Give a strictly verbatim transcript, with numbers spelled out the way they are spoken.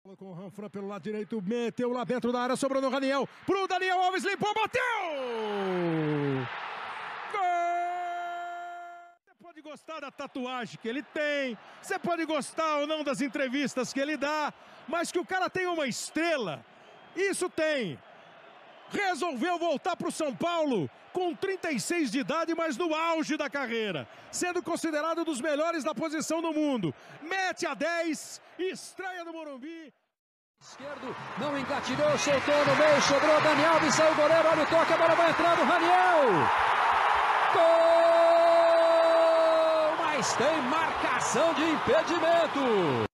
Com o Ranfran pelo lado direito, meteu lá dentro da área, sobrou no Raniel, pro Daniel Alves, limpou, bateu! Gol! Você pode gostar da tatuagem que ele tem, você pode gostar ou não das entrevistas que ele dá, mas que o cara tem uma estrela, isso tem. Resolveu voltar para o São Paulo com trinta e seis de idade, mas no auge da carreira, sendo considerado um dos melhores da posição no mundo. Mete a dez, estreia no Morumbi. Esquerdo, não engatilhou, soltou no meio, sobrou Daniel Alves, saiu o goleiro, olha o toque, a bola vai entrando, Raniel! Gol! Mas tem marcação de impedimento!